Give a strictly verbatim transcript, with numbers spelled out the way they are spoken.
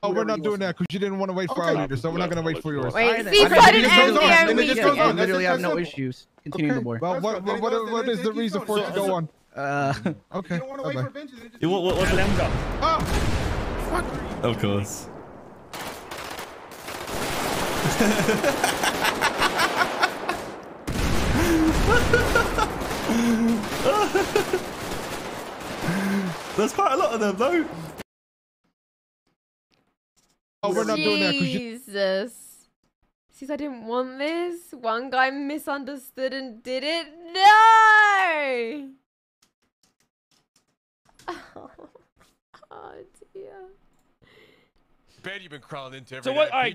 Oh, we're not doing that because you didn't want to wait for our leader, so we're not going to wait for yours. Wait, Seaside and Andy are I literally have no issues. Continue the board. Well, what, what, what, what is the reason for it to go on? Uh, okay. You don't want to wait for benches. You want what? What's the lambda? Oh, fuck. Of course. There's quite a lot of them, though. Oh, we're not doing that because you... Jesus. Since I didn't want this, one guy misunderstood and did it. No! Oh, oh dear. Ben, you've been crawling into every So what? I